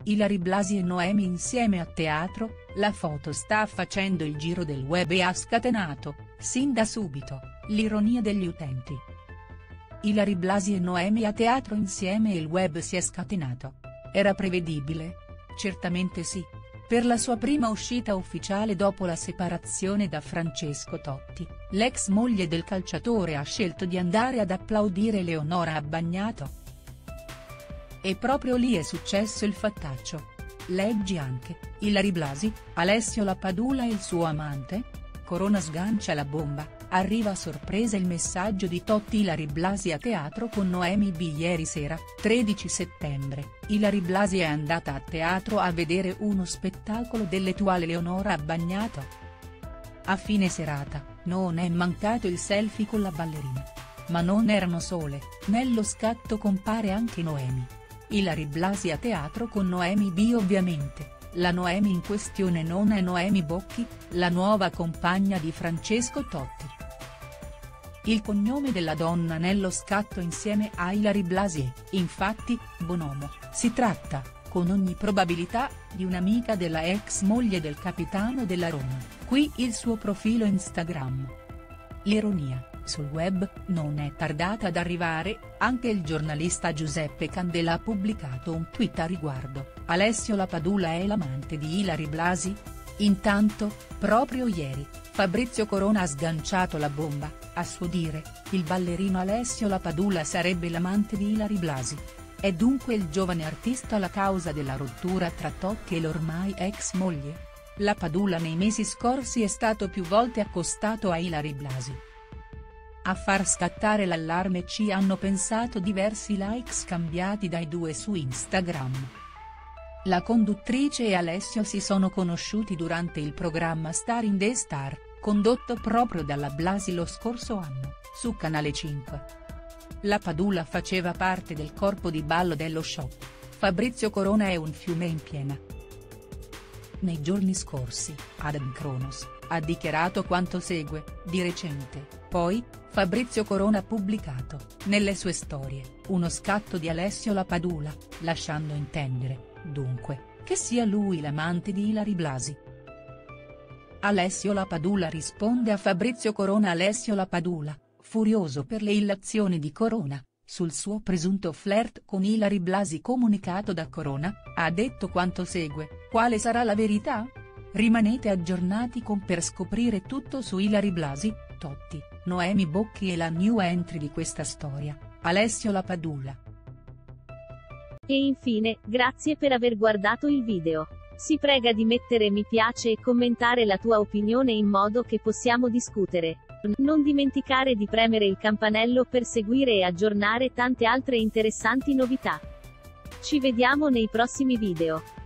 Ilary Blasi e Noemi insieme a teatro, la foto sta facendo il giro del web e ha scatenato, sin da subito, l'ironia degli utenti. Ilary Blasi e Noemi a teatro insieme e il web si è scatenato. Era prevedibile? Certamente sì. Per la sua prima uscita ufficiale dopo la separazione da Francesco Totti, l'ex moglie del calciatore ha scelto di andare ad applaudire Eleonora Abbagnato. E proprio lì è successo il fattaccio. Leggi anche: Ilary Blasi, Alessio Lapadula e il suo amante? Corona sgancia la bomba, arriva a sorpresa il messaggio di Totti. Ilary Blasi a teatro con Noemi B. Ieri sera, 13 settembre, Ilary Blasi è andata a teatro a vedere uno spettacolo dell'attuale Eleonora Abbagnato. A fine serata, non è mancato il selfie con la ballerina. Ma non erano sole, nello scatto compare anche Noemi. Ilary Blasi a teatro con Noemi B. Ovviamente, la Noemi in questione non è Noemi Bocchi, la nuova compagna di Francesco Totti. Il cognome della donna nello scatto insieme a Ilary Blasi è, infatti, Bonomo. Si tratta, con ogni probabilità, di un'amica della ex moglie del capitano della Roma, qui il suo profilo Instagram. L'ironia, sul web, non è tardata ad arrivare, anche il giornalista Giuseppe Candela ha pubblicato un tweet a riguardo: Alessio Lapadula è l'amante di Ilary Blasi? Intanto, proprio ieri, Fabrizio Corona ha sganciato la bomba, a suo dire, il ballerino Alessio Lapadula sarebbe l'amante di Ilary Blasi. È dunque il giovane artista la causa della rottura tra Totti e l'ormai ex moglie? Lapadula nei mesi scorsi è stato più volte accostato a Ilary Blasi. A far scattare l'allarme ci hanno pensato diversi like scambiati dai due su Instagram. La conduttrice e Alessio si sono conosciuti durante il programma Star in the Star, condotto proprio dalla Blasi lo scorso anno, su Canale 5. Lapadula faceva parte del corpo di ballo dello show. Fabrizio Corona è un fiume in piena. Nei giorni scorsi, Adam Kronos, ha dichiarato quanto segue: di recente, poi, Fabrizio Corona ha pubblicato, nelle sue storie, uno scatto di Alessio Lapadula, lasciando intendere, dunque, che sia lui l'amante di Ilary Blasi. Alessio Lapadula risponde a Fabrizio Corona. Alessio Lapadula, furioso per le illazioni di Corona, sul suo presunto flirt con Ilary Blasi comunicato da Corona, ha detto quanto segue: quale sarà la verità? Rimanete aggiornati per scoprire tutto su Ilary Blasi, Totti, Noemi Bocchi e la new entry di questa storia, Alessio Lapadula. E infine, grazie per aver guardato il video. Si prega di mettere mi piace e commentare la tua opinione in modo che possiamo discutere. Non dimenticare di premere il campanello per seguire e aggiornare tante altre interessanti novità. Ci vediamo nei prossimi video.